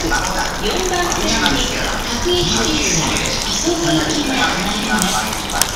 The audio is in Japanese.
4番線に各駅停車、磯子行きが参ります。